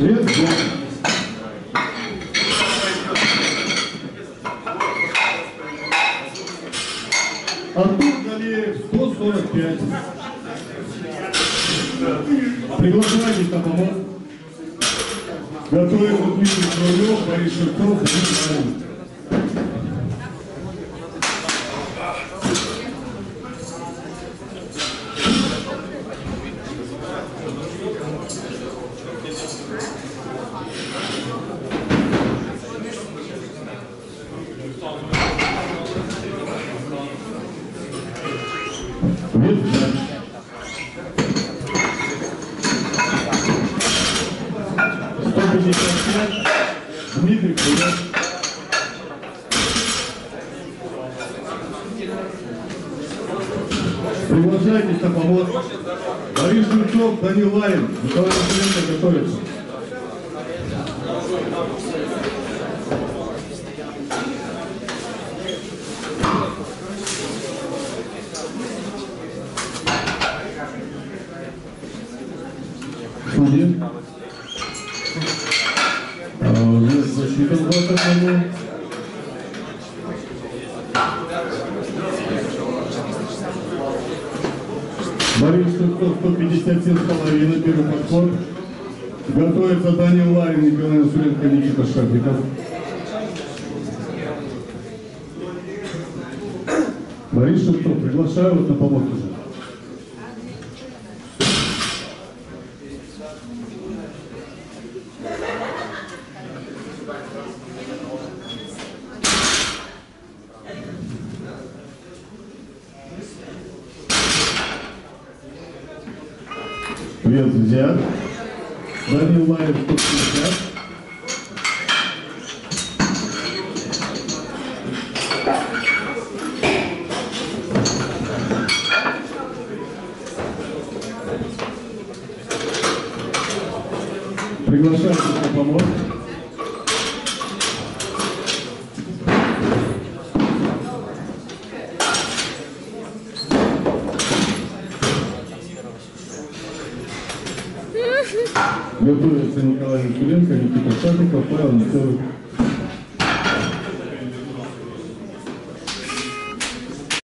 Вес 5. Артур Галеев 145. Приглашайтесь на помост. Готовится Дмитрий Крылов, Борис Шевцов, Дмитрий. Дмитрий Крылов. Приглашайтесь на помост. Борис Шевцов, Данил Ларин, Николай Василенко готовится. Судьи. Засчитан 21. Борис Шевцов 157,5, первый подход. Готовится Данил Ларин, Николай Василенко, Никита Шафиков. Борис Шевцов, приглашаю вас на помост уже. Вес взят. Данил Ларин 150. Приглашаю на помост. Готовится Николай Василенко, Никита Шафиков, Павел Николаевич.